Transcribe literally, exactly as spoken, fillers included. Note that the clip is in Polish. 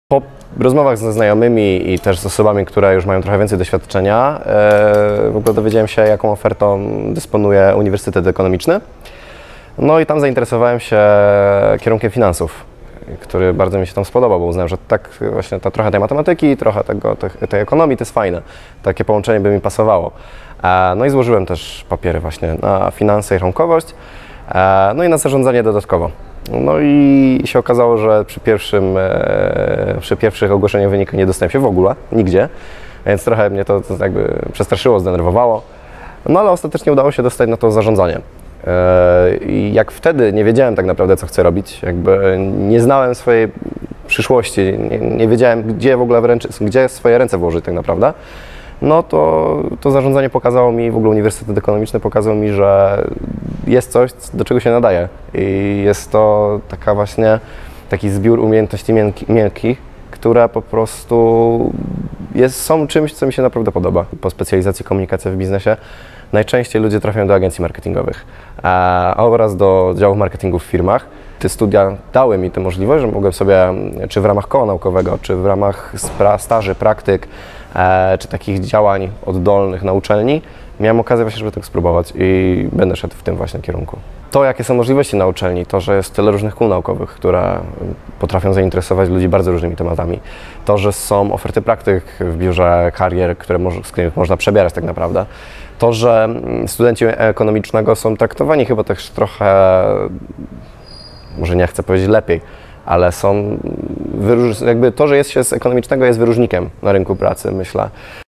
Po rozmowach ze znajomymi i też z osobami, które już mają trochę więcej doświadczenia, w ogóle dowiedziałem się, jaką ofertą dysponuje Uniwersytet Ekonomiczny. No i tam zainteresowałem się kierunkiem finansów, który bardzo mi się tam spodobał, bo uznałem, że tak właśnie ta, trochę tej matematyki, trochę tego, tej, tej ekonomii to jest fajne. Takie połączenie by mi pasowało. No i złożyłem też papiery właśnie na finanse i rachunkowość, no i na zarządzanie dodatkowo. No i się okazało, że przy, pierwszym, przy pierwszych ogłoszeniach wyniku nie dostałem się w ogóle, nigdzie, więc trochę mnie to, to jakby przestraszyło, zdenerwowało, no ale ostatecznie udało się dostać na to zarządzanie. I jak wtedy nie wiedziałem tak naprawdę, co chcę robić, jakby nie znałem swojej przyszłości, nie, nie wiedziałem, gdzie w ogóle w ręce, gdzie swoje ręce włożyć tak naprawdę, no to, to zarządzanie pokazało mi, w ogóle Uniwersytet Ekonomiczny pokazał mi, że jest coś, do czego się nadaje i jest to taka właśnie taki zbiór umiejętności miękkich, które po prostu jest, są czymś, co mi się naprawdę podoba. Po specjalizacji komunikacja w biznesie najczęściej ludzie trafiają do agencji marketingowych a, oraz do działów marketingu w firmach. Te studia dały mi tę możliwość, że mogłem sobie, czy w ramach koła naukowego, czy w ramach staży, praktyk, e, czy takich działań oddolnych na uczelni, miałem okazję właśnie, żeby tego spróbować i będę szedł w tym właśnie kierunku. To, jakie są możliwości na uczelni, to, że jest tyle różnych kół naukowych, które potrafią zainteresować ludzi bardzo różnymi tematami, to, że są oferty praktyk w biurze karier, które może, z których można przebierać tak naprawdę, to, że studenci ekonomicznego są traktowani chyba też trochę, może nie chcę powiedzieć lepiej, ale są, jakby to, że jest się z ekonomicznego, jest wyróżnikiem na rynku pracy, myślę.